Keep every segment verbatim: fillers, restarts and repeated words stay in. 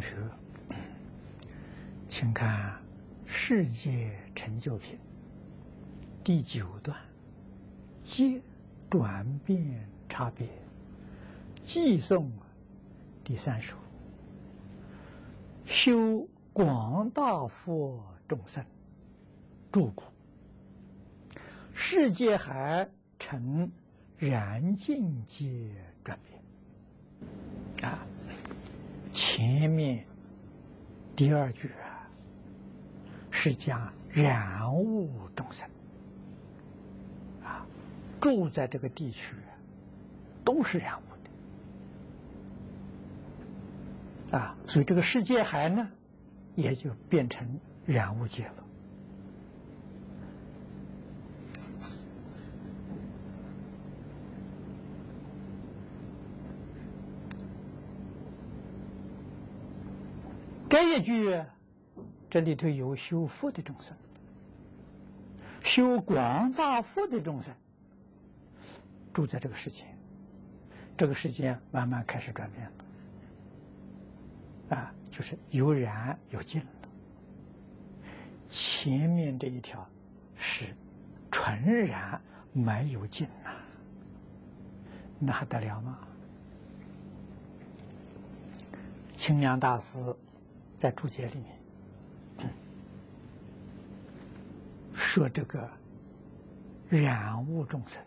同学，请看《世界成就品》第九段，皆转变差别，寄送第三首。修广大佛众生，诸故，世界海成然境界转变。啊，前面第二句啊，是讲染物众生，啊，住在这个地区都是染物的，啊，所以这个世界海呢，也就变成染物界了。这一句，这里头有修佛的众生，修广大佛的众生，住在这个世间，这个世间慢慢开始转变了，啊，就是有染有净了。前面这一条是纯染没有净呐，那还得了吗？清凉大师在注解里面说，这个染物众生，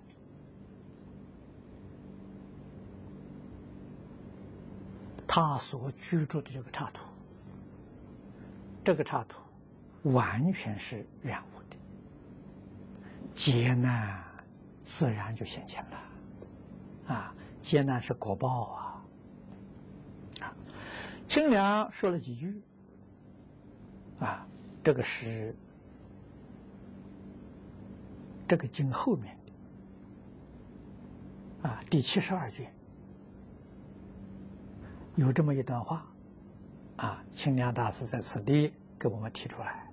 他所居住的这个刹土，这个刹土完全是染物的，劫难自然就现前了。啊，劫难是果报啊。清凉说了几句，啊，这个是这个经后面的啊，第七十二卷有这么一段话，啊，清凉大师在此地给我们提出来。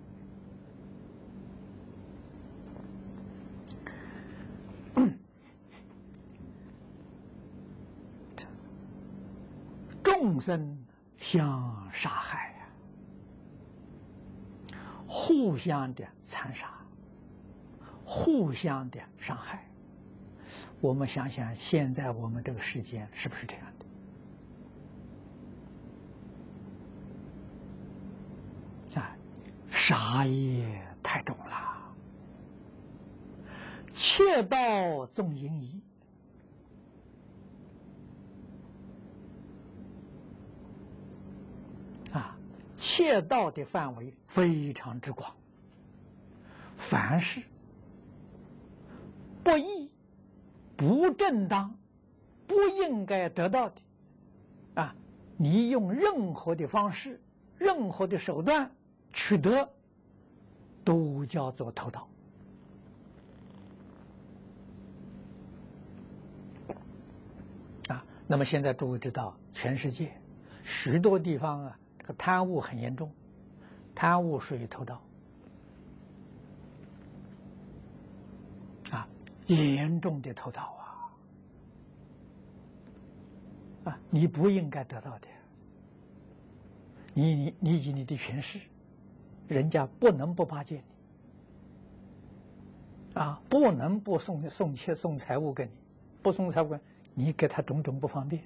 众生相杀害呀、啊，互相的残杀，互相的伤害。我们想想，现在我们这个世间是不是这样的？啊，杀业太重了，窃盗纵淫淫。啊，窃盗的范围非常之广，凡是不义、不正当、不应该得到的，啊，你用任何的方式、任何的手段取得，都叫做偷盗。啊，那么现在诸位知道，全世界许多地方啊，这个贪污很严重，贪污属于偷盗，啊，严重的偷盗啊！啊，你不应该得到的，你你你以你的权势，人家不能不巴结你，啊，不能不送送钱送财物给你，不送财物给你，你给他种种不方便。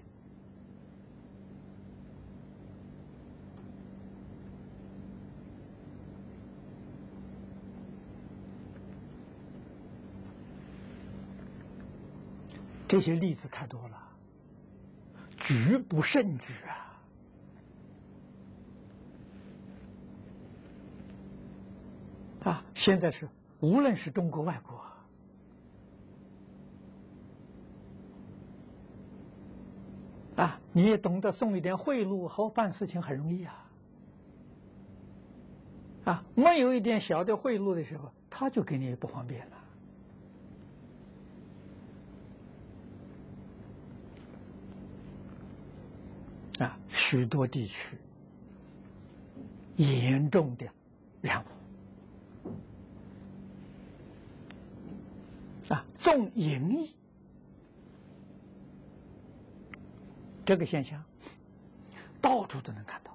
这些例子太多了，举不胜举啊！啊，现在是无论是中国外国，啊，你也懂得送一点贿赂，好办事情很容易啊！啊，没有一点小的贿赂的时候，他就给你不方便了。啊，许多地区严重的染污，啊，纵淫逸，这个现象到处都能看到。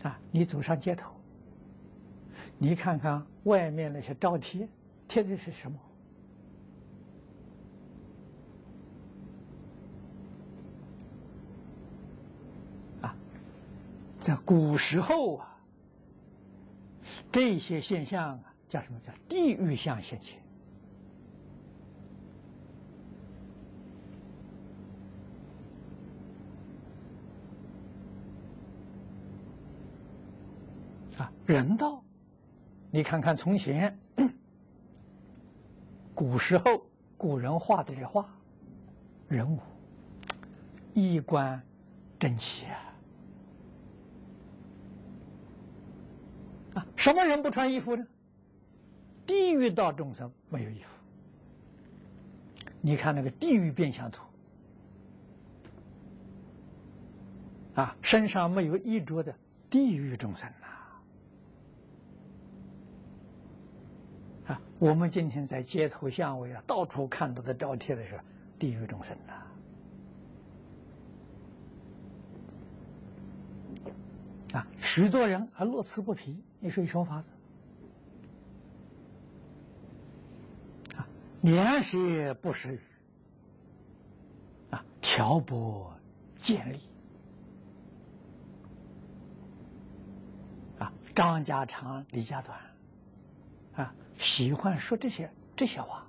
啊，你走上街头，你看看外面那些招贴，贴的是什么？啊，在古时候啊，这些现象啊，叫什么？叫地狱相现前。啊，人道，你看看从前古时候古人画的这画，人物衣冠整齐啊！啊，什么人不穿衣服呢？地狱道众生没有衣服。你看那个地狱变相图，啊，身上没有衣着的地狱众生呐。啊，我们今天在街头巷尾啊，到处看到的招贴的是地狱众生呐。啊，许多人还乐此不疲，你说有什么法子？啊，年食不食语，啊，挑拨见利，啊，张家长李家短，啊，喜欢说这些这些话，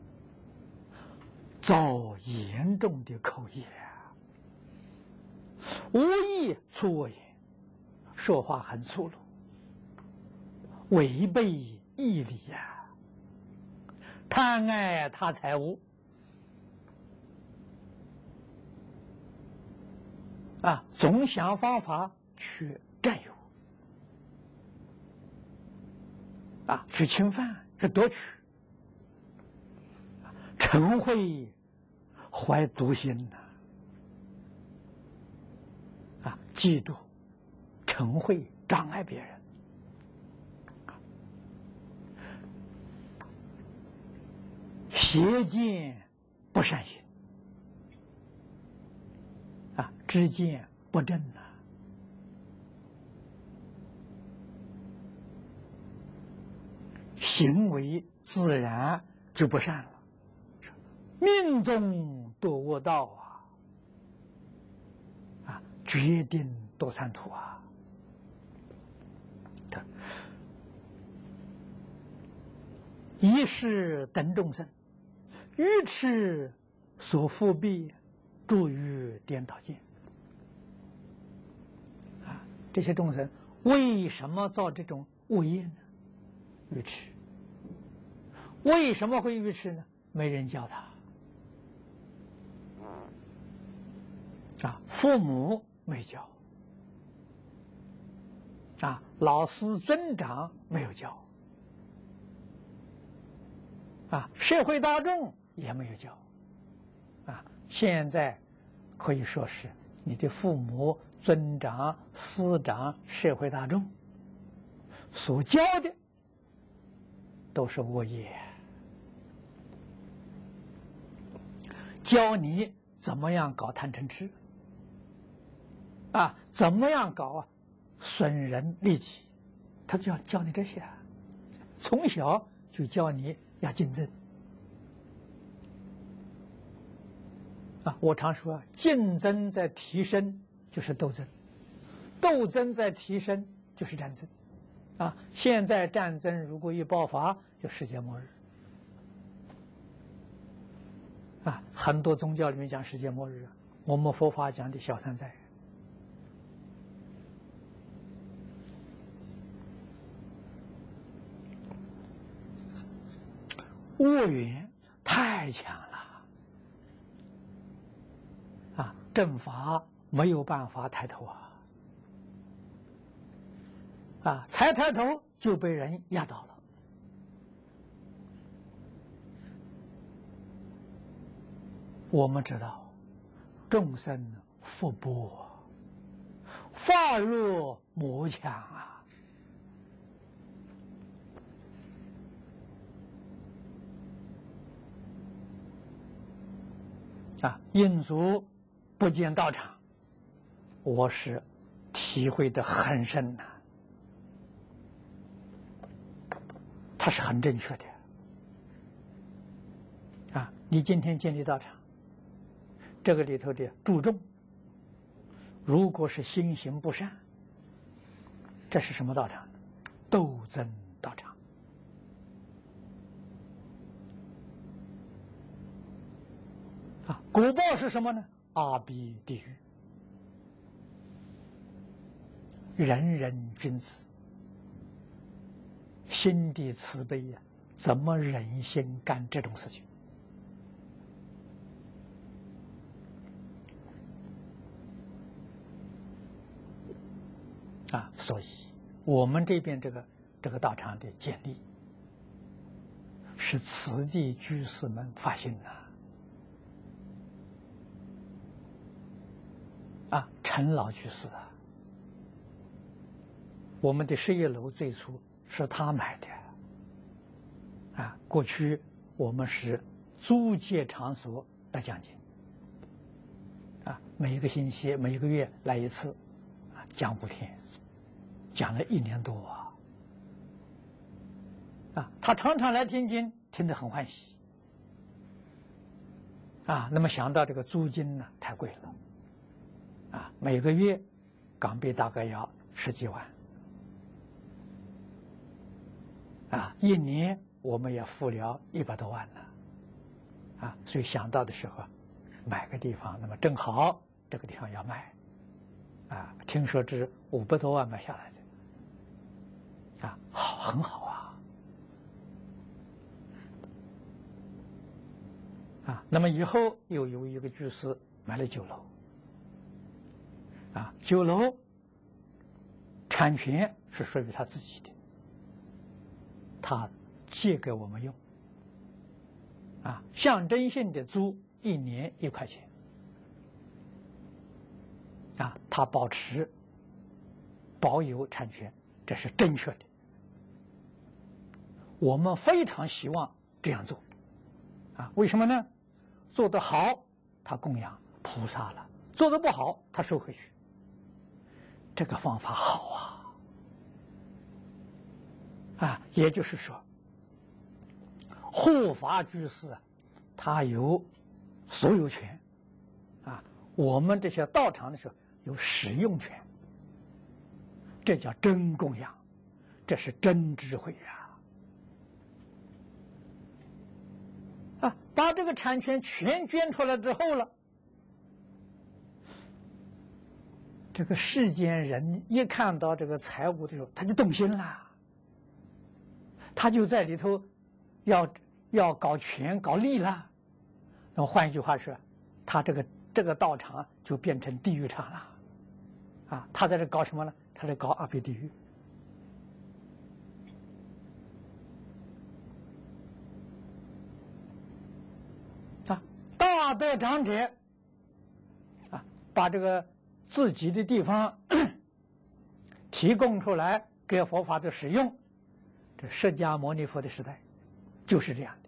造严重的口业，无意粗恶言。说话很粗鲁，违背义理呀、啊，贪爱他财物，啊，总想方法去占有，啊，去侵犯，去夺取，嗔恚怀毒心呐、啊，啊，嫉妒。嗔恚障碍别人，邪见不善行，啊，知见不正呐、啊，行为自然就不善了，命中堕恶道啊，啊，决定堕三途啊。一是等众生，愚痴所复蔽，诸于颠倒见。啊，这些众生为什么造这种恶业呢？愚痴。为什么会愚痴呢？没人教他。啊，父母没教。啊，老师尊长没有教。啊，社会大众也没有教，啊，现在可以说是你的父母、尊长、师长、社会大众所教的都是恶业，教你怎么样搞贪嗔痴，啊，怎么样搞损人利己，他就要教你这些，从小就教你。要竞争啊！我常说，竞争在提升就是斗争，斗争在提升就是战争，啊！现在战争如果一爆发，就世界末日，啊！很多宗教里面讲世界末日，我们佛法讲的小三灾。恶缘太强了，啊，正法没有办法抬头啊，啊，才抬头就被人压倒了。我们知道，众生福薄，法弱魔强啊。啊，印祖不见道场，我是体体会得很深呐、啊，它是很正确的啊。你今天建立道场，这个里头的注重，如果是心行不善，这是什么道场？斗争道场啊！果报是什么呢？阿鼻地狱。人人君子，心地慈悲呀、啊，怎么忍心干这种事情？啊，所以我们这边这个这个道场的建立，是此地居士们发心的。啊，陈老居士啊，我们的十一楼最初是他买的。啊，过去我们是租借场所来讲经。啊，每一个星期、每一个月来一次，啊，讲五天，讲了一年多啊。啊，他常常来听经，听得很欢喜。啊，那么想到这个租金呢，太贵了。啊，每个月港币大概要十几万。啊，一年我们也付了一百多万了。啊，所以想到的时候，买个地方，那么正好这个地方要卖。啊，听说是五百多万买下来的。啊，好，很好啊。啊，那么以后又有一个居士买了九楼。啊，九楼产权是属于他自己的，他借给我们用。啊，象征性的租一年一块钱。啊，他保持保有产权，这是正确的。我们非常希望这样做。啊，为什么呢？做得好，他供养菩萨了；做得不好，他收回去。这个方法好啊！啊，也就是说，护法居士啊，他有所有权，啊，我们这些道场的时候有使用权，这叫真供养，这是真智慧呀！啊，把这个产权全捐出来之后了。这个世间人一看到这个财物的时候，他就动心了，他就在里头要要搞权搞利了。那么换一句话说，他这个这个道场就变成地狱场了。啊，他在这搞什么呢？他在搞阿鼻地狱。啊，大德长者啊，把这个自己的地方提供出来给佛法的使用，这释迦牟尼佛的时代就是这样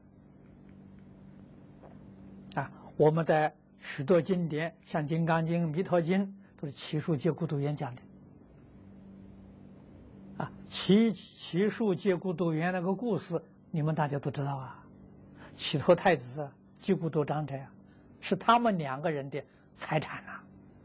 的。啊，我们在许多经典，像《金刚经》《弥陀经》，都是祇树借孤独园讲的。啊，祇祇树借孤独园那个故事，你们大家都知道啊。祇陀太子啊，借孤独长者啊，是他们两个人的财产啊。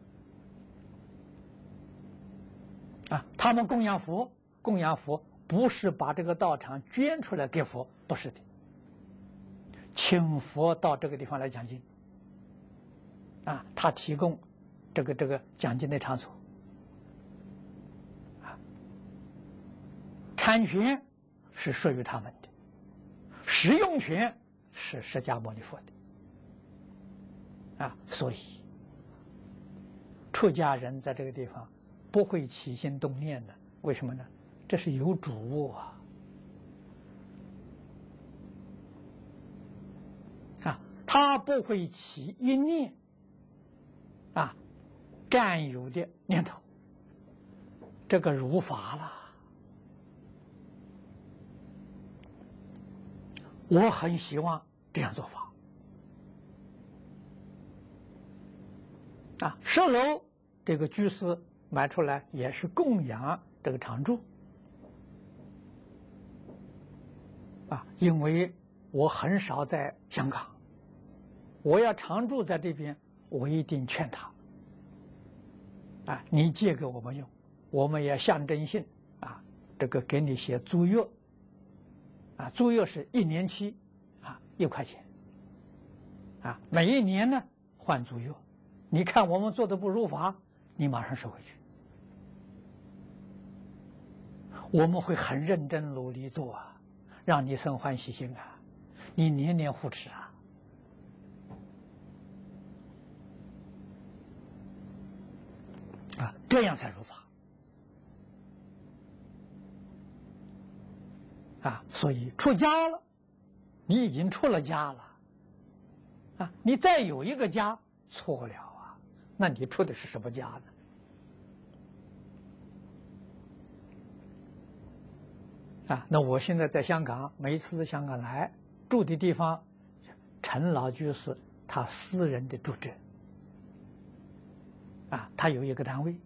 啊，他们供养佛，供养佛不是把这个道场捐出来给佛，不是的，请佛到这个地方来讲经。啊，他提供这个这个讲经的场所。啊，产权是属于他们的，使用权是释迦牟尼佛的。啊，所以出家人在这个地方不会起心动念的，为什么呢？这是有主物啊！啊，他不会起一念啊占有的念头，这个如法了。我很希望这样做法。啊，十楼这个居士买出来也是供养这个常住啊，因为我很少在香港，我要常住在这边，我一定劝他啊，你借给我们用，我们也象征性啊，这个给你写租约啊，租约是一年期啊，一块钱啊，每一年呢换租约，你看我们做的不如法，你马上收回去。我们会很认真努力做啊，让你生欢喜心啊，你年年护持啊。啊，这样才如法啊！所以出家了，你已经出了家了啊！你再有一个家，错了啊！那你出的是什么家呢？啊，那我现在在香港，每一次在香港来住的地方，陈老居士他私人的住址。啊，他有一个单位，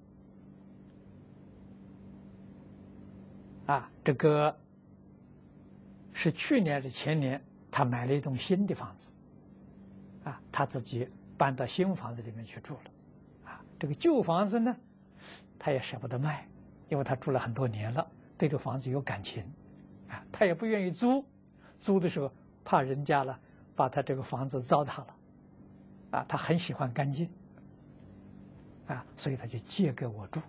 啊，这个是去年是前年，他买了一栋新的房子，啊，他自己搬到新房子里面去住了，啊，这个旧房子呢，他也舍不得卖，因为他住了很多年了，对这房子有感情，啊，他也不愿意租，租的时候怕人家了把他这个房子糟蹋了，啊，他很喜欢干净。啊，所以他就借给我住，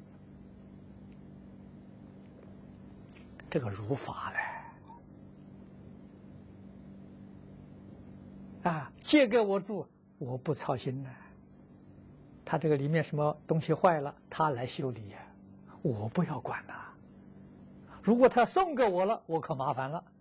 这个如法嘞，啊，借给我住，我不操心呢。他这个里面什么东西坏了，他来修理呀，我不要管呐。如果他送给我了，我可麻烦了。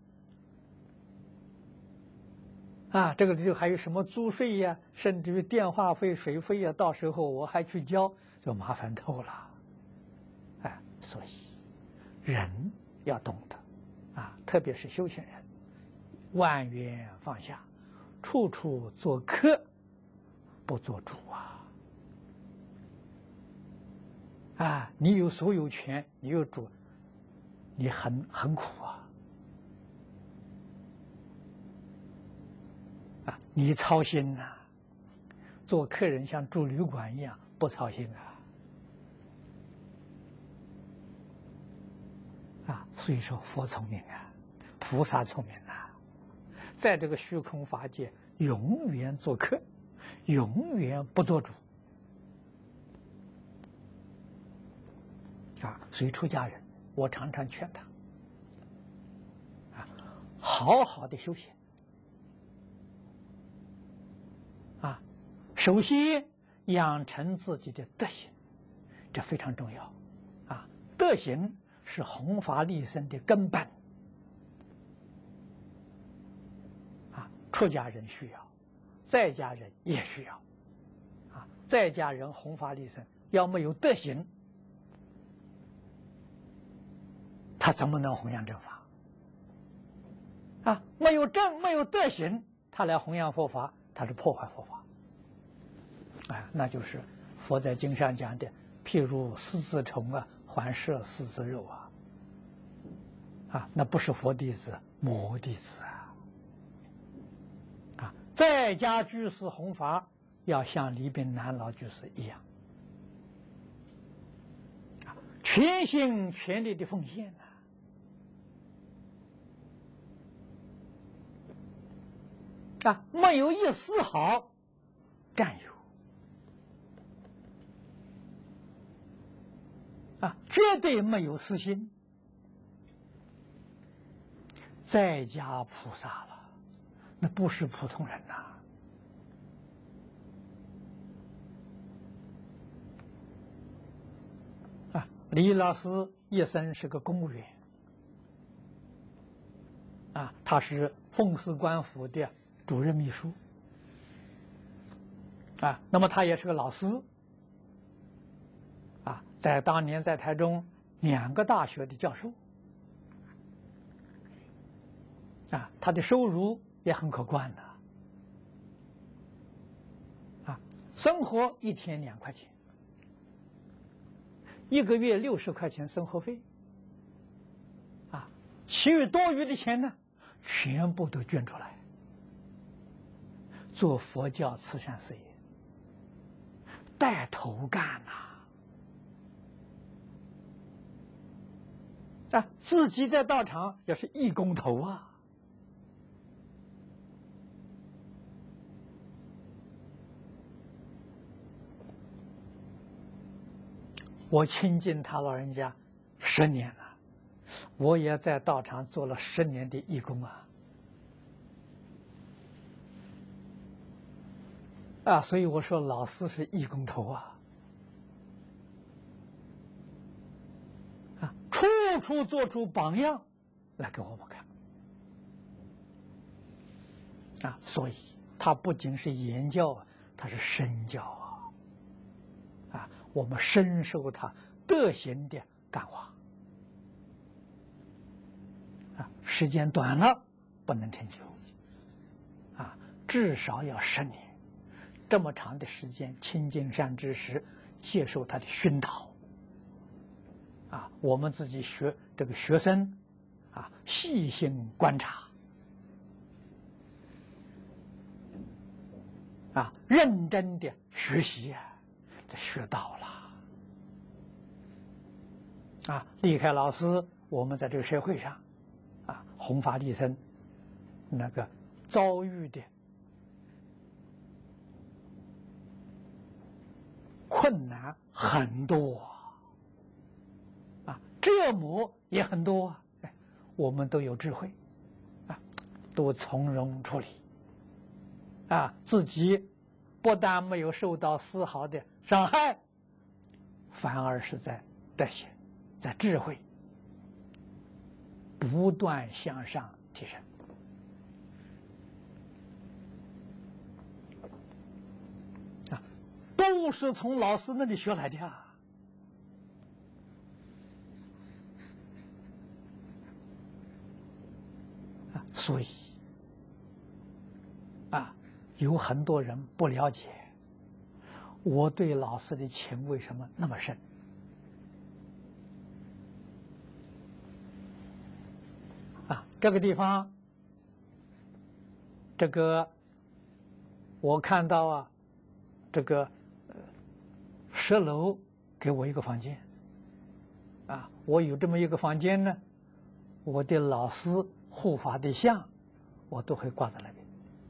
啊，这个里头还有什么租费呀，甚至于电话费、水费呀，到时候我还去交，就麻烦透了。哎，所以人要懂得啊，特别是修行人，万缘放下，处处做客，不做主啊！啊，你有所有权，你有主，你很很苦啊！啊，你操心呐、啊，做客人像住旅馆一样，不操心啊！啊，所以说佛聪明啊，菩萨聪明啊，在这个虚空法界永远做客，永远不做主啊！所以出家人，我常常劝他啊，好好的修行。啊，首先养成自己的德行，这非常重要。啊，德行是弘法利生的根本。啊，出家人需要，在家人也需要。啊，在家人弘法利生，要没有德行，他怎么能弘扬正法？啊，没有正没有德行，他来弘扬佛法，他是破坏佛法。啊，那就是佛在经上讲的，譬如狮子虫啊，还摄狮子肉啊，啊，那不是佛弟子，魔弟子啊！啊，在家居士弘法，要像李炳南老居士一样，啊，全心全力的奉献呐、啊，啊，没有一丝毫占有。啊，绝对没有私心，在家菩萨了，那不是普通人呐！啊，李老师一生是个公务员，啊，他是奉祀官府的主任秘书，啊，那么他也是个老师。啊，在当年在台中两个大学的教授，啊，他的收入也很可观的，啊，生活一天两块钱， 一个月六十块钱生活费，啊，其余多余的钱呢，全部都捐出来，做佛教慈善事业，带头干呐、啊，啊，自己在道场也是义工头啊。我亲近他老人家十年了，我也在道场做了十年的义工啊，啊，所以我说老师是义工头啊，啊，处处做出榜样来给我们看，啊，所以他不仅是言教，他是身教啊。我们深受他德行的感化啊，时间短了不能成就啊，至少要十年，这么长的时间亲近善知识，接受他的熏陶啊，我们自己学这个学生啊，细心观察啊，认真的学习啊，这学到了。啊，离开老师，我们在这个社会上，啊，弘法利生，那个遭遇的困难很多啊，折磨也很多啊，哎，我们都有智慧，啊，都从容处理，啊，自己不但没有受到丝毫的伤害，反而是在德行。在智慧不断向上提升啊，都是从老师那里学来的啊。啊，所以啊，有很多人不了解我对老师的情为什么那么深。啊，这个地方，这个我看到啊，这个呃十楼给我一个房间，啊，我有这么一个房间呢，我的老师护法的像，我都会挂在那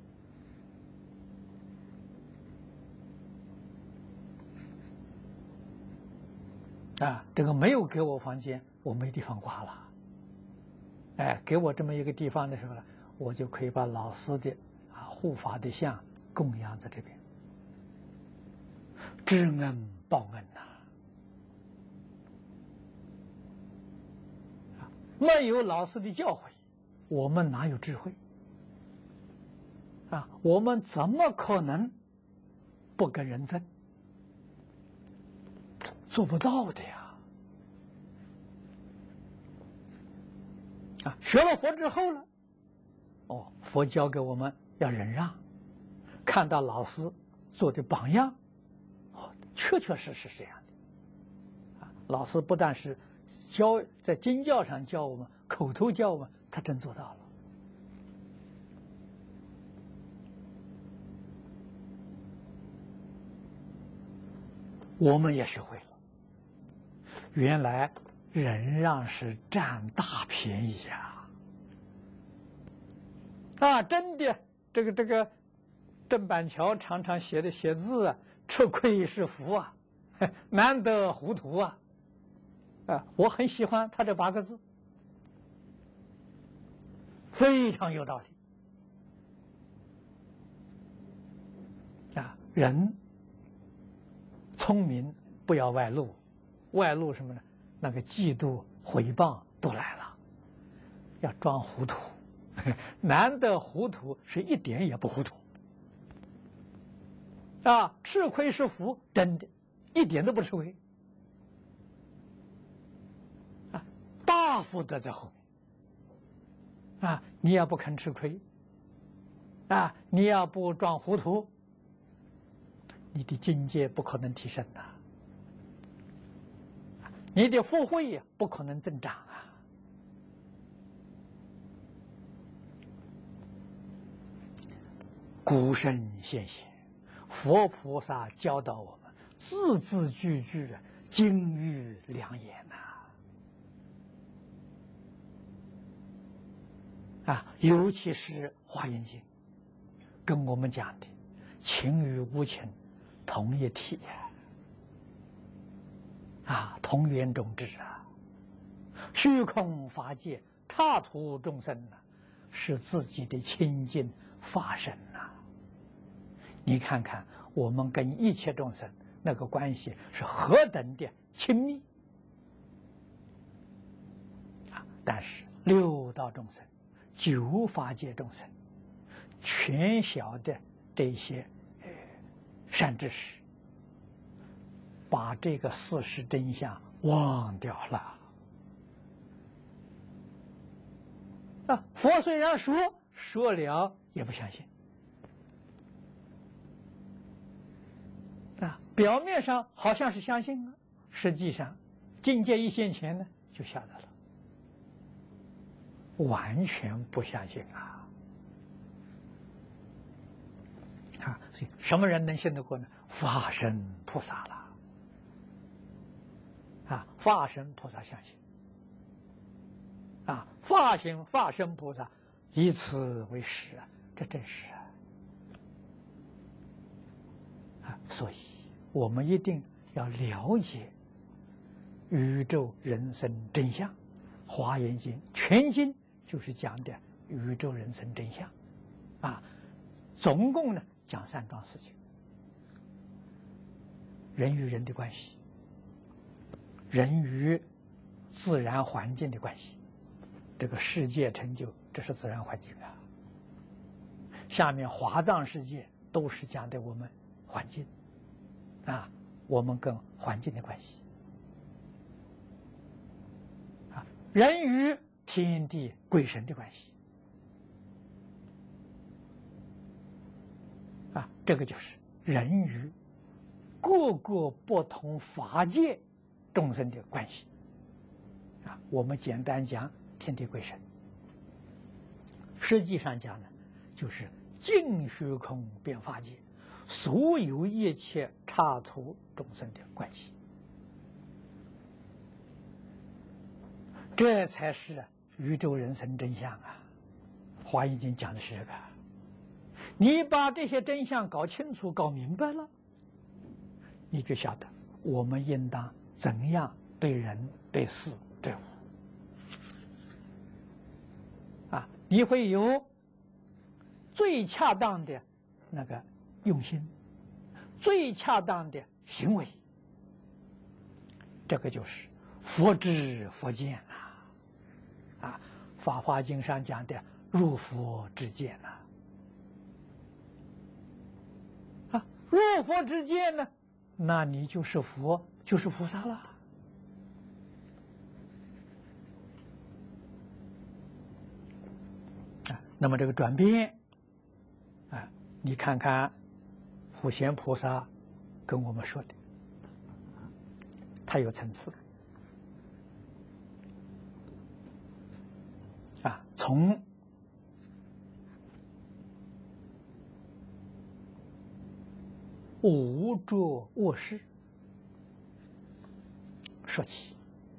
边。啊，这个没有给我房间，我没地方挂了。哎，给我这么一个地方的时候呢，我就可以把老师的啊护法的像供养在这边，知恩报恩呐！啊，没有老师的教诲，我们哪有智慧？啊，我们怎么可能不跟人争？做不到的呀！啊，学了佛之后呢，哦，佛教给我们要忍让，看到老师做的榜样，哦，确确实实是这样的。啊，老师不但是教在经教上教我们，口头教我们，他真做到了。我们也学会了，原来忍让是占大便宜呀！啊，真的，这个这个郑板桥常常写的写字啊，吃亏是福啊，难得糊涂啊！啊，我很喜欢他这八个字，非常有道理。啊，人聪明不要外露，外露什么呢？那个嫉妒、诽谤都来了，要装糊涂。难得糊涂是一点也不糊涂。啊，吃亏是福，真的，一点都不吃亏。啊，大福德在后面。啊，你要不肯吃亏，啊，你要不装糊涂，你的境界不可能提升的。 你的福慧呀不可能增长啊！古圣先贤、佛菩萨教导我们，字字句句啊，金玉良言呐！啊，尤其是《华严经》，跟我们讲的情与无情同一体呀！啊，同源种质啊，虚空法界刹土众生啊，是自己的清净法身呐。你看看我们跟一切众生那个关系是何等的亲密啊！但是六道众生、九法界众生，全晓得这些善知识，把这个事实真相忘掉了啊！佛虽然说说了，也不相信啊。表面上好像是相信啊，实际上境界一现前呢，就晓得了，完全不相信啊！啊，所以什么人能信得过呢？法身菩萨了。啊，法身菩萨相信，啊，法行法身菩萨以此为实啊，这真是啊！啊，所以我们一定要了解宇宙人生真相，《华严经》全经就是讲的宇宙人生真相，啊，总共呢讲三桩事情：人与人的关系。人与自然环境的关系，这个世界成就，这是自然环境啊。下面华藏世界都是讲的我们环境，啊，我们跟环境的关系，啊，人与天地鬼神的关系，啊，这个就是人与各个不同法界众生的关系啊，我们简单讲天地鬼神，实际上讲呢，就是尽虚空遍法界所有一切刹土众生的关系，这才是宇宙人生真相啊！《华严经》讲的是这个，你把这些真相搞清楚、搞明白了，你就晓得我们应当怎样对人、对事、对物啊？你会有最恰当的那个用心，最恰当的行为，这个就是佛知佛见呐！啊，《法华经》上讲的入佛之见呐！啊，入佛之见呢，那你就是佛。就是菩萨了啊！那么这个转变啊，你看看普贤菩萨跟我们说的，他有层次啊，从无着卧室说起，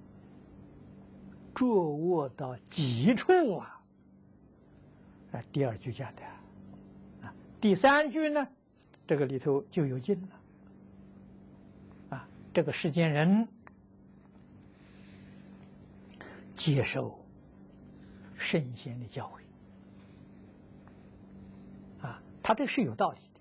着卧到极处啊！啊，第二句讲的啊，第三句呢，这个里头就有劲了啊！这个世间人接受圣贤的教诲啊，他这是有道理的。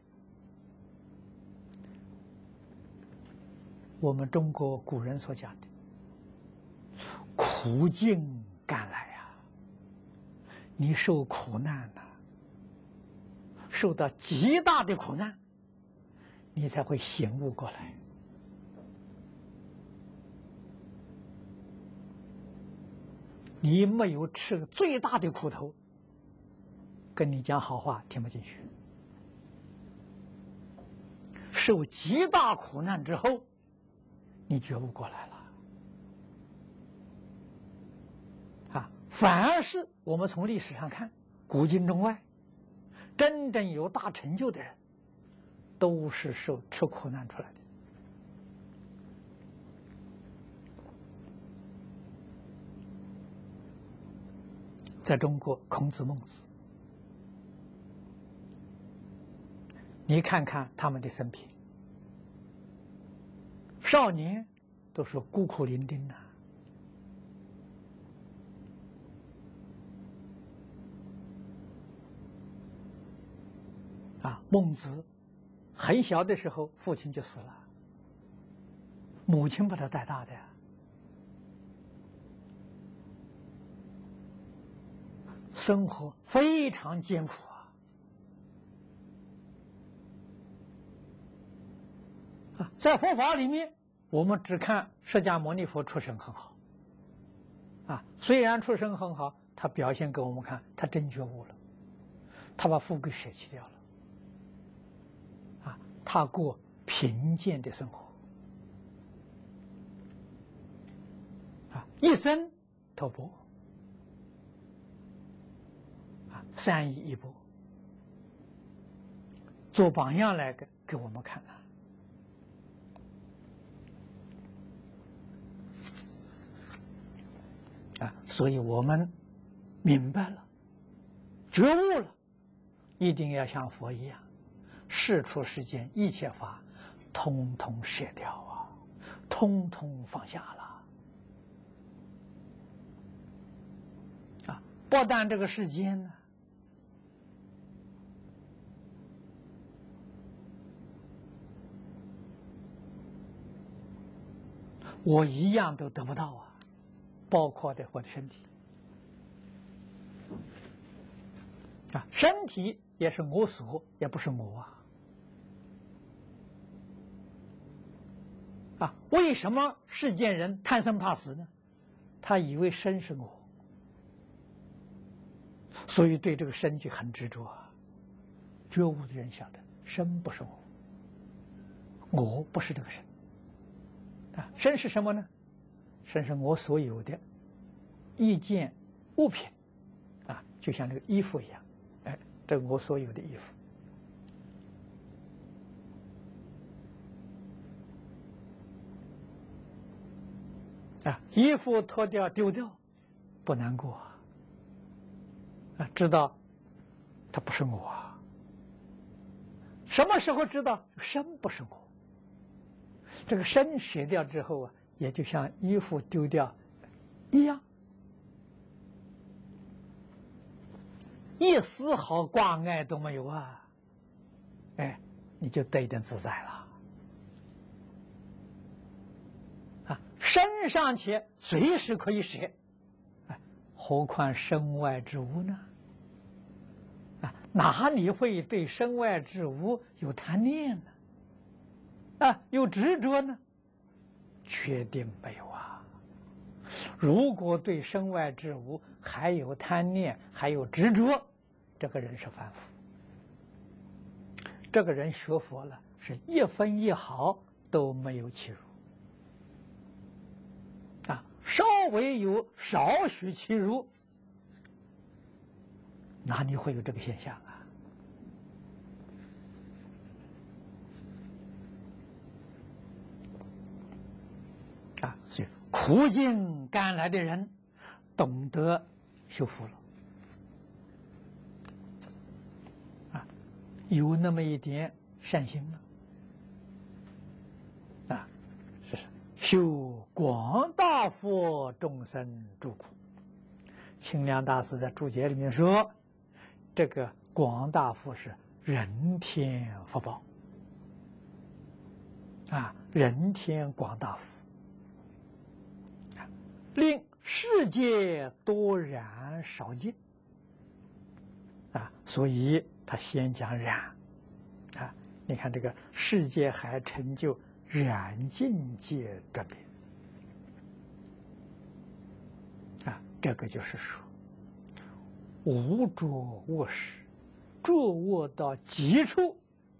我们中国古人所讲的“苦尽甘来”呀，你受苦难呐、啊，受到极大的苦难，你才会醒悟过来。你没有吃最大的苦头，跟你讲好话听不进去。受极大苦难之后，你觉悟过来了， 反而是我们从历史上看，古今中外，真正有大成就的人，都是受吃苦难出来的。在中国，孔子、孟子，你看看他们的生平，少年都是孤苦伶仃呐。啊，孟子很小的时候，父亲就死了，母亲把他带大的呀。生活非常艰苦啊！啊，在佛法里面，我们只看释迦牟尼佛出身很好，啊，虽然出身很好，他表现给我们看，他真觉悟了，他把富贵舍弃掉了，啊，他过贫贱的生活，啊，一生托钵。善意一步，做榜样来给给我们看啊！啊，所以我们明白了，觉悟了，一定要像佛一样，世出世间一切法，通通舍掉啊，通通放下了啊！不但这个世间呢。我一样都得不到啊，包括的我的身体啊，身体也是我所，也不是我啊。啊，为什么世间人贪生怕死呢？他以为生是我，所以对这个身就很执着啊。觉悟的人晓得，生不是我，我不是这个身。啊，身是什么呢？身是我所有的一件物品，啊，就像这个衣服一样，哎，这我所有的衣服。啊，衣服脱掉丢掉，不难过啊，啊，知道它不是我啊。什么时候知道身不是我？这个身舍掉之后啊，也就像衣服丢掉一样，一丝毫挂碍都没有啊！哎，你就得一点自在了啊！身尚且随时可以舍，哎，何况身外之物呢？啊，哪里会对身外之物有贪念呢？啊，有执着呢？确定没有啊！如果对身外之物还有贪念，还有执着，这个人是凡夫。这个人学佛了，是一分一毫都没有欺辱啊，稍微有少许欺辱，哪里会有这个现象啊？啊，所以苦尽甘来的人，懂得修福了，啊，有那么一点善心了，啊，是修广大佛众生诸苦。清凉大师在注解里面说，这个广大佛是人天福报，啊，人天广大福。令世界多染少净啊，所以他先讲染啊。你看这个世界还成就染净界转变啊，这个就是说无着卧室，着卧到极处，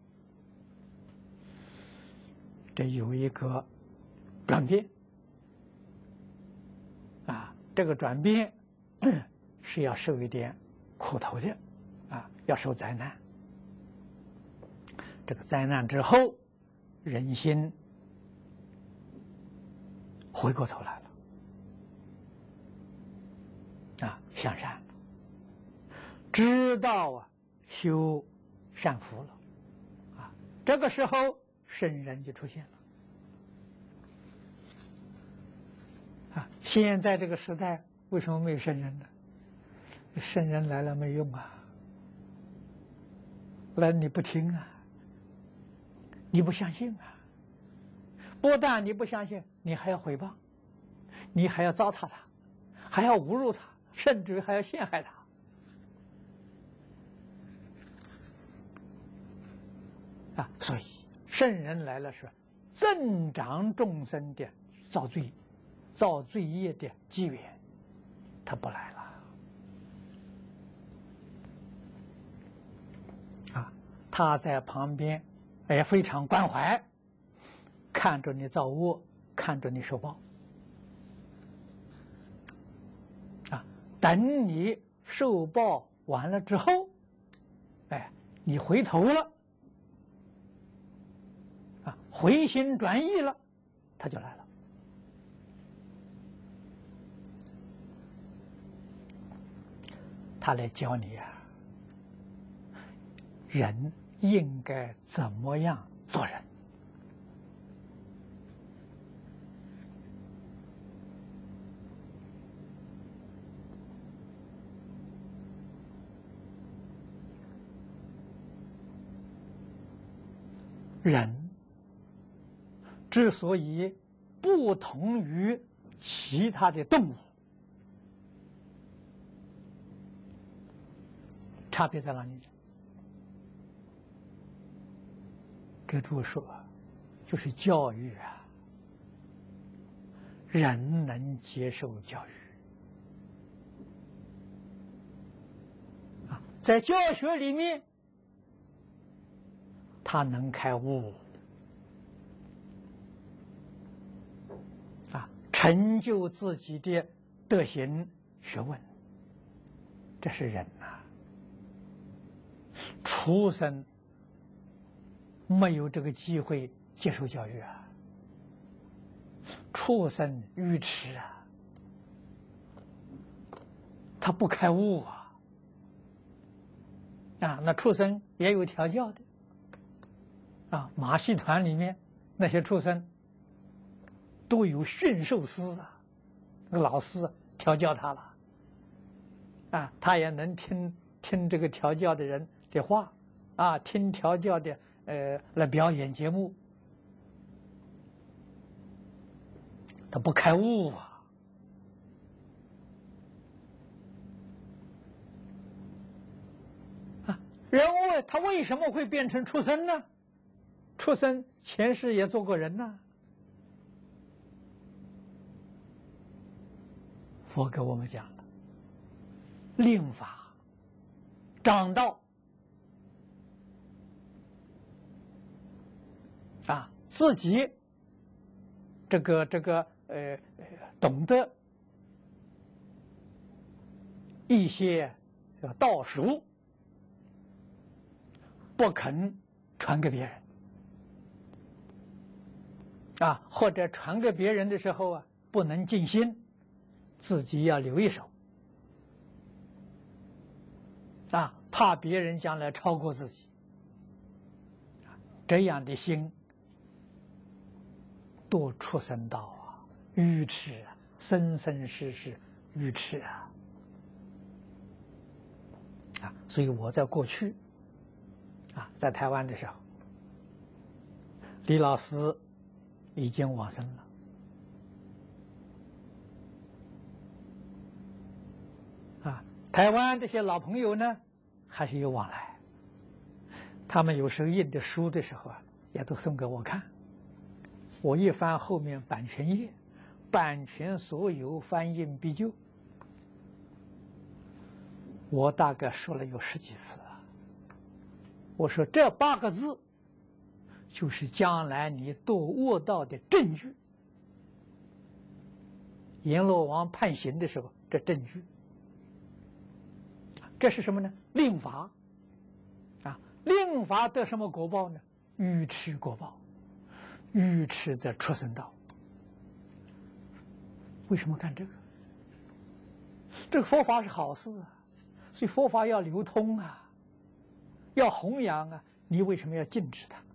这有一个转变。啊，这个转变是要受一点苦头的，啊，要受灾难。这个灾难之后，人心回过头来了，啊，向善，知道啊修善福了，啊，这个时候圣人就出现了。啊，现在这个时代为什么没有圣人呢？圣人来了没用啊，来你不听啊，你不相信啊，不但你不相信，你还要毁谤，你还要糟蹋他，还要侮辱他，甚至还要陷害他。啊，所以圣人来了是增长众生的造罪、造罪业的机缘，他不来了。啊，他在旁边，哎，非常关怀，看着你造恶，看着你受报。啊，等你受报完了之后，哎，你回头了。回心转意了，他就来了。他来教你啊，人应该怎么样做人。人之所以不同于其他的动物，差别在哪里？给诸位说，就是教育啊，人能接受教育啊，在教学里面，他能开悟。成就自己的德行学问，这是人呐、啊。畜生没有这个机会接受教育啊，畜生愚痴啊，他不开悟啊。啊，那畜生也有调教的啊，马戏团里面那些畜生。都有驯兽师啊，那个老师调教他了，啊，他也能听听这个调教的人的话，啊，听调教的呃来表演节目，他不开悟啊，啊，人问他为什么会变成畜生呢？畜生前世也做过人呐。佛给我们讲了，令法、长道啊，自己这个这个呃懂得一些道术，不肯传给别人啊，或者传给别人的时候啊，不能尽心。自己要留一手啊，怕别人将来超过自己，这样的心多畜生道啊，愚痴啊，生生世世愚痴啊！啊，所以我在过去啊，在台湾的时候，李老师已经往生了。台湾这些老朋友呢，还是有往来。他们有时候印的书的时候啊，也都送给我看。我一翻后面版权页，版权所有，翻印必究。我大概说了有十几次啊。我说这八个字，就是将来你堕恶道的证据。阎罗王判刑的时候，这证据。 这是什么呢？令罚。啊，令罚得什么果报呢？愚痴果报。愚痴则畜生道。为什么干这个？这个佛法是好事啊，所以佛法要流通啊，要弘扬啊，你为什么要禁止它？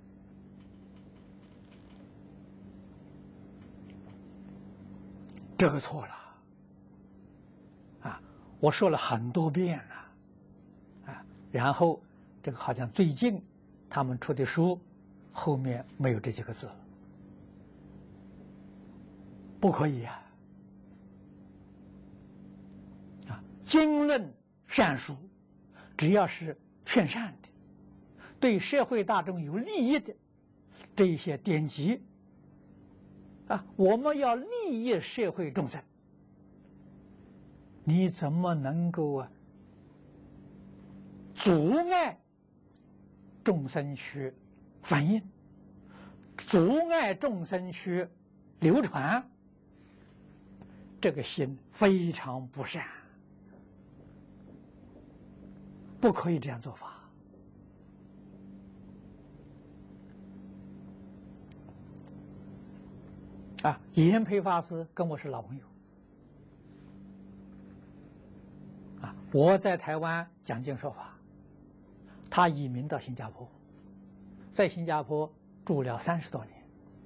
这个错了啊！我说了很多遍了啊，然后这个好像最近他们出的书后面没有这几个字了，不可以呀！啊，经论善书，只要是劝善的，对社会大众有利益的这一些典籍。啊，我们要利益社会众生，你怎么能够啊阻碍众生去反应，阻碍众生去流传？这个心非常不善，不可以这样做法。啊，严培法师跟我是老朋友。啊，我在台湾讲经说法，他移民到新加坡，在新加坡住了三十多年。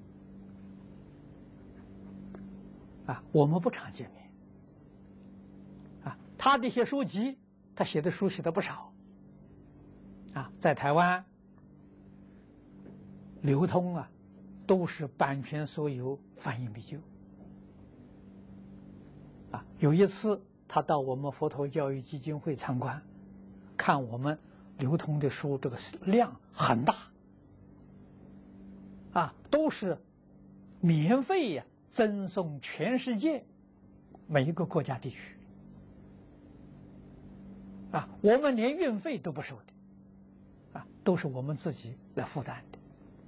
啊，我们不常见面。啊，他的一些书籍，他写的书写的不少。啊，在台湾流通啊。都是版权所有，翻印必究。啊，有一次他到我们佛陀教育基金会参观，看我们流通的书，这个量很大，啊，都是免费呀，赠送全世界每一个国家地区。啊，我们连运费都不收的，啊，都是我们自己来负担的。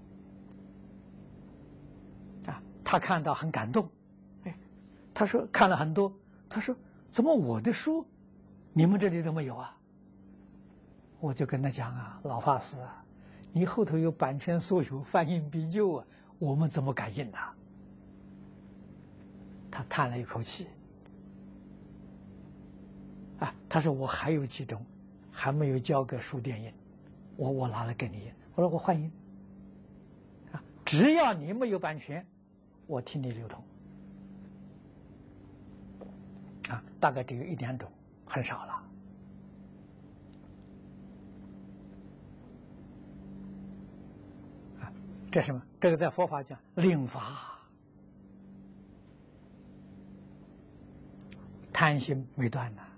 他看到很感动，哎，他说看了很多，他说怎么我的书你们这里都没有啊？我就跟他讲啊，老法师啊，你后头有版权所有，翻印必究啊，我们怎么敢印呢？他叹了一口气，啊，他说我还有几种还没有交给书店印，我我拿来给你印。我说我欢迎，啊，只要你没有版权。我替你流通，啊，大概只有一两种，很少了。啊，这是什么？这个在佛法讲令罚，贪心没断呐。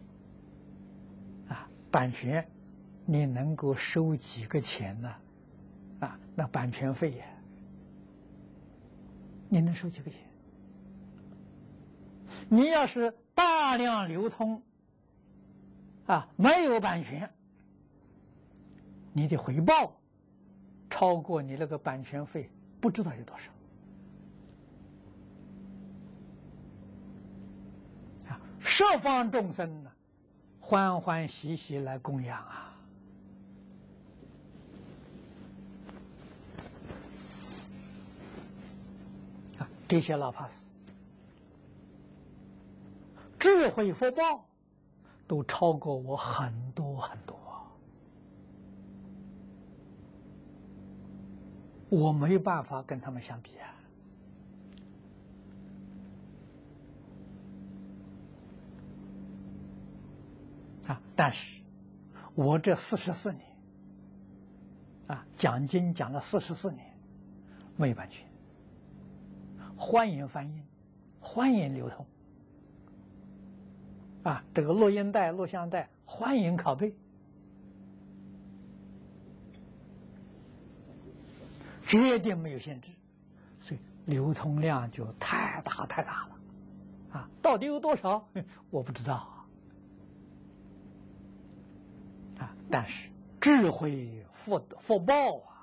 啊，版权你能够收几个钱呢？啊，那版权费呀。你能收几个钱？你要是大量流通，啊，没有版权，你的回报超过你那个版权费，不知道有多少。啊，十方众生呢，欢欢喜喜来供养啊。这些老法师智慧福报都超过我很多很多，我没办法跟他们相比啊！啊，但是我这四十四年啊，讲经讲了四十四年，没有版权。欢迎翻印，欢迎流通。啊，这个录音带、录像带欢迎拷贝，绝对没有限制，所以流通量就太大太大了。啊，到底有多少？我不知道啊。啊，但是智慧福福报啊。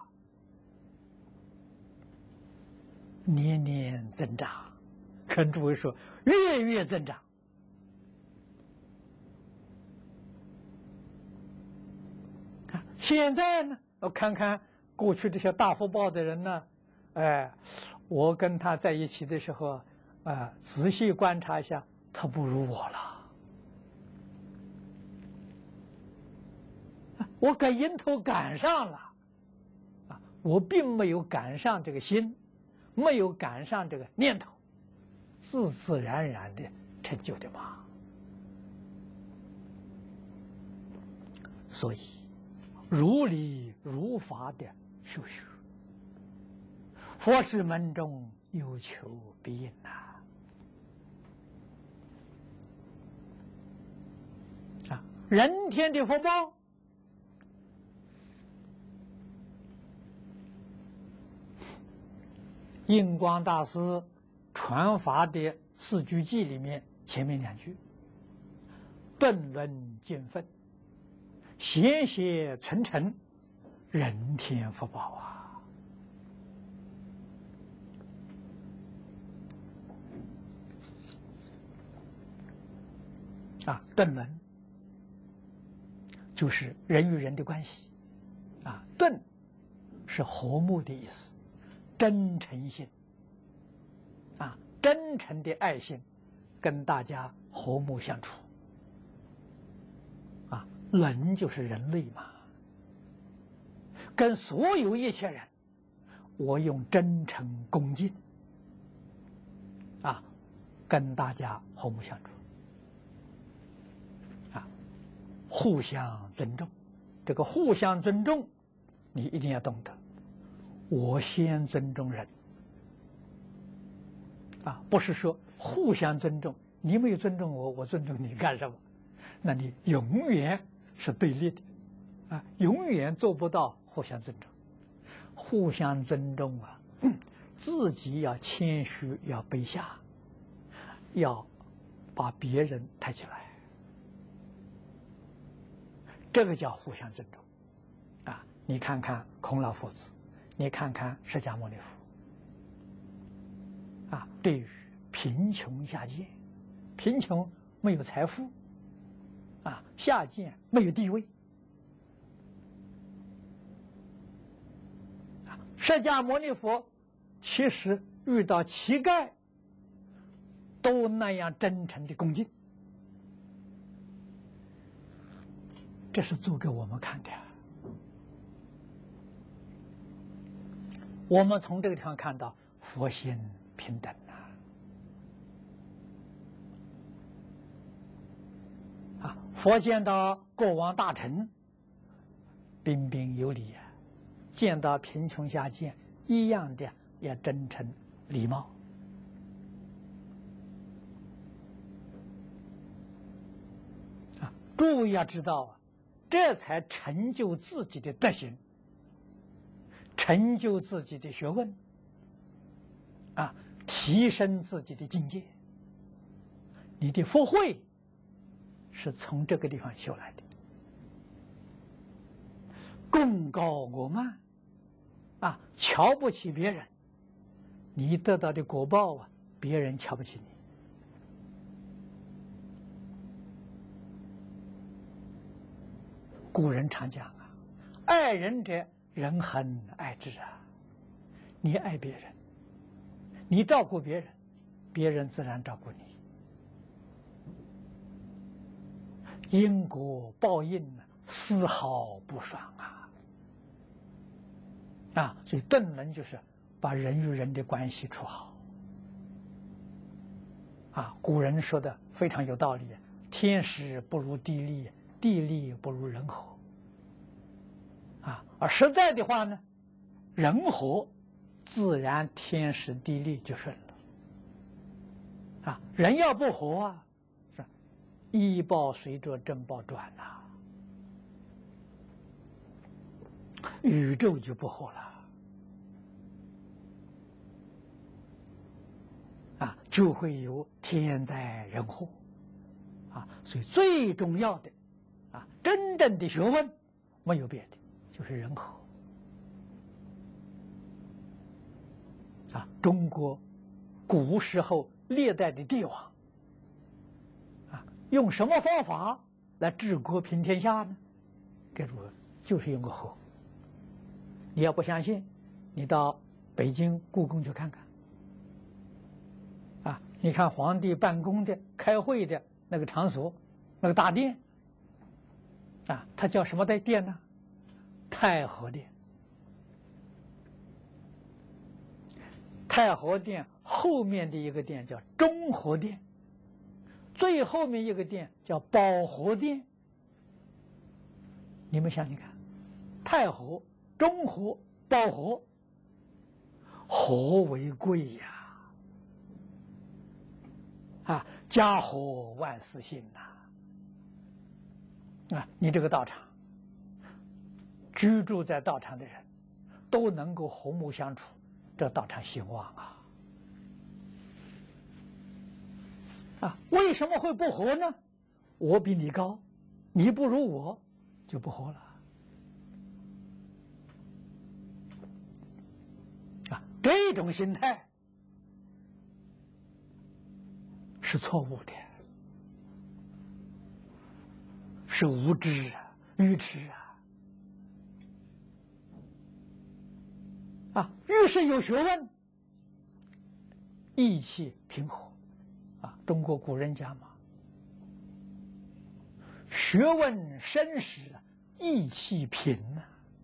年年增长，跟诸位说，月月增长。 现在呢，我看看过去这些大福报的人呢，哎，我跟他在一起的时候，啊、呃，仔细观察一下，他不如我了。我赶迎头赶上了，啊，我并没有赶上这个心，没有赶上这个念头，自自然然的成就的嘛。所以，如理如法的修学，佛事门中有求必应呐。啊，人天的福报。印光大师传法的四句偈里面，前面两句：顿论见分，闲歇存诚，人天福报啊！啊，顿论就是人与人的关系，啊，顿是和睦的意思。真诚心，啊，真诚的爱心，跟大家和睦相处，啊，人就是人类嘛，跟所有一切人，我用真诚恭敬，啊，跟大家和睦相处，啊，互相尊重，这个互相尊重，你一定要懂得。我先尊重人，啊，不是说互相尊重，你没有尊重我，我尊重你干什么？那你永远是对立的，啊，永远做不到互相尊重。互相尊重啊，自己要谦虚，要卑下，要把别人抬起来，这个叫互相尊重。啊，你看看孔老夫子。你看看释迦牟尼佛，啊，对于贫穷下贱，贫穷没有财富，啊，下贱没有地位，啊，释迦牟尼佛其实遇到乞丐，都那样真诚的恭敬，这是做给我们看的。我们从这个地方看到佛心平等啊！啊，佛见到国王大臣，彬彬有礼啊；见到贫穷下贱，一样的要真诚礼貌。啊，诸位要知道啊，这才成就自己的德行。成就自己的学问，啊，提升自己的境界。你的福慧是从这个地方修来的。功高我慢，啊，瞧不起别人，你得到的果报啊，别人瞧不起你。古人常讲啊，爱人者。人恒爱之啊！你爱别人，你照顾别人，别人自然照顾你。因果报应呢，丝毫不爽啊！啊，所以顿论就是把人与人的关系处好。啊，古人说的非常有道理：天时不如地利，地利不如人和。啊，而实在的话呢，人和，自然天时地利就顺了。啊，人要不和啊，是医报随着正报转呐、啊，宇宙就不和了。啊，就会有天灾人祸。啊，所以最重要的，啊，真正的学问没有别的。就是人和啊！中国古时候历代的帝王啊，用什么方法来治国平天下呢？给诸位就是用个河。你要不相信，你到北京故宫去看看。啊，你看皇帝办公的、开会的那个场所，那个大殿，啊，它叫什么的殿呢？太和殿。太和殿后面的一个殿叫中和殿，最后面一个殿叫保和殿。你们想想看，太和、中和、保和，和为贵呀！啊，家和万事兴呐！啊，你这个道场，居住在道场的人，都能够和睦相处，这道场兴旺啊！啊，为什么会不和呢？我比你高，你不如我，就不和了。啊，这种心态是错误的，是无知啊，愚痴啊！啊，越是有学问，意气平和。啊，中国古人讲嘛，学问深时，意气平呐。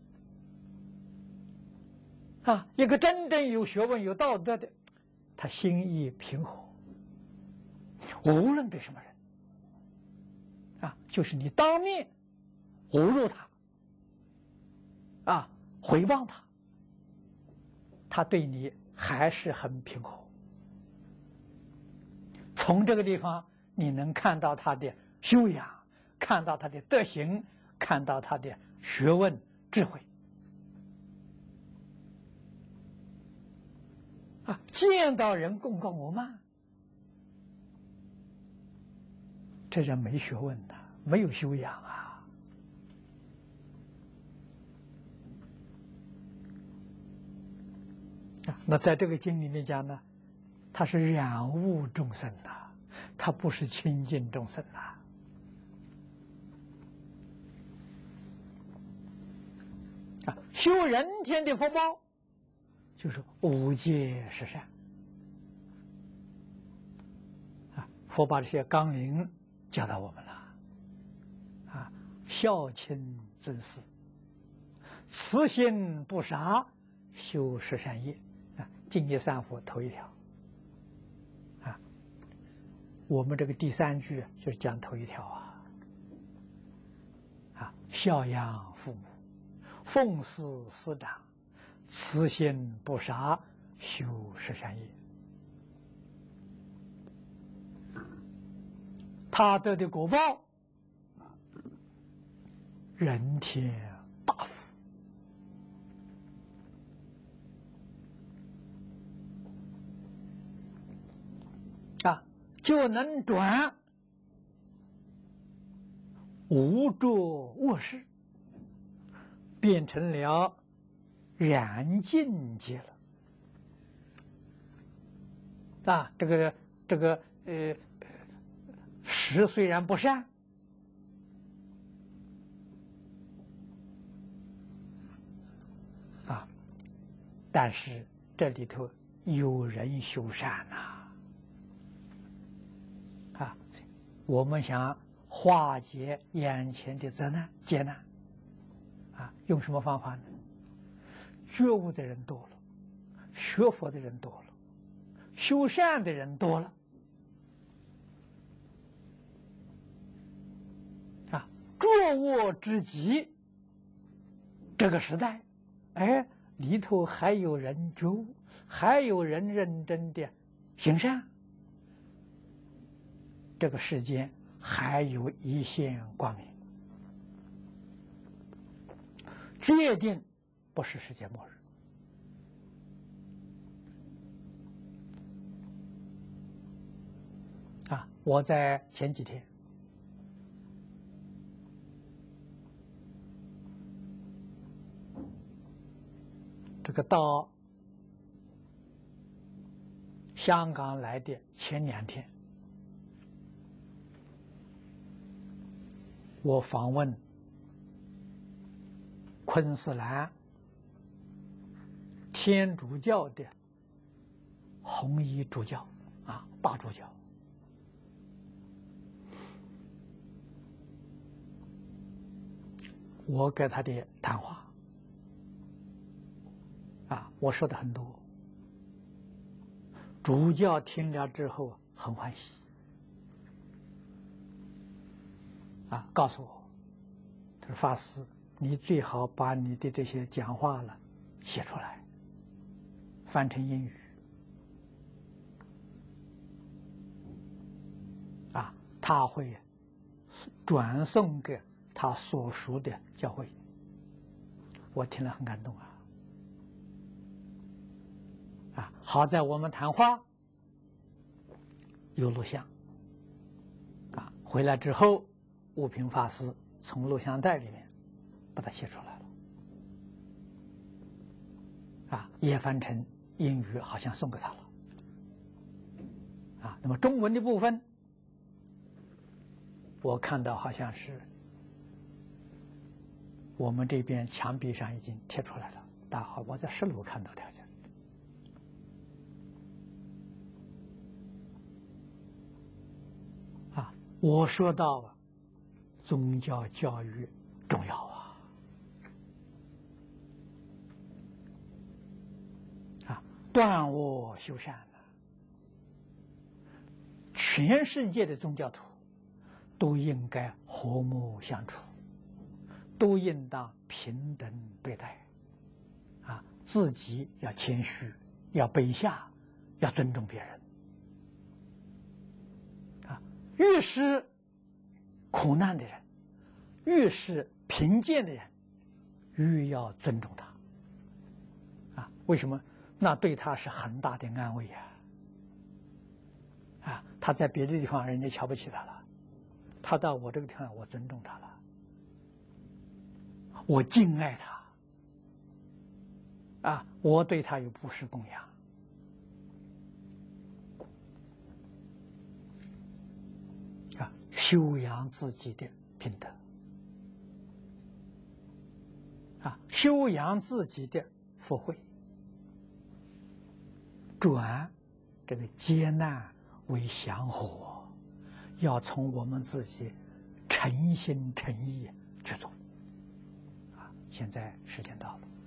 啊，一个真正有学问、有道德的，他心意平和，无论对什么人，啊，就是你当面侮辱他，啊，诽谤他，他对你还是很平和。从这个地方，你能看到他的修养，看到他的德行，看到他的学问智慧。啊，见到人贡高我慢，这人没学问的，没有修养啊！啊，那在这个经里面讲呢，他是染污众生的，他不是亲近众生的。啊，修人天的福报，就是五戒十善。啊，佛把这些纲领教导我们了。啊，孝亲尊师，慈心不杀，修十善业。啊，净业三福头一条。啊，我们这个第三句就是讲头一条啊。啊，孝养父母，奉事师长，慈心不杀，修十善业。他得的果报，人天大福。啊，就能转无着恶事，变成了染净界了。啊，这个这个呃，实虽然不善，啊，但是这里头有人修善呐。啊，我们想化解眼前的灾难劫难，啊，用什么方法呢？觉悟的人多了，学佛的人多了，修善的人多了，啊，作恶之极，这个时代，哎，里头还有人觉悟，还有人认真的行善，这个世间还有一线光明，决定不是世界末日。啊，我在前几天这个到香港来的前两天，我访问昆士兰天主教的红衣主教啊，大主教。我给他的谈话啊，我说的很多，主教听了之后很欢喜啊，告诉我，他说法师，你最好把你的这些讲话了写出来，翻成英语啊，他会转送给他所属的教会。我听了很感动啊！啊，好在我们谈话有录像啊，回来之后，悟平法师从录像带里面把它写出来了，啊，也翻成英语，好像送给他了。啊，那么中文的部分，我看到好像是我们这边墙壁上已经贴出来了，大好，我在十楼看到的。啊，我说到啊，宗教教育重要啊，啊，断我修善呢，全世界的宗教徒都应该和睦相处。都应当平等对待，啊，自己要谦虚，要卑下，要尊重别人，啊，越是苦难的人，越是贫贱的人，越要尊重他，啊，为什么？那对他是很大的安慰呀，啊，他在别的地方人家瞧不起他了，他到我这个地方，我尊重他了。我敬爱他，啊，我对他有布施供养，啊，修养自己的品德，啊，修养自己的福慧，转这个艰难为祥和，要从我们自己诚心诚意去做。现在时间到了。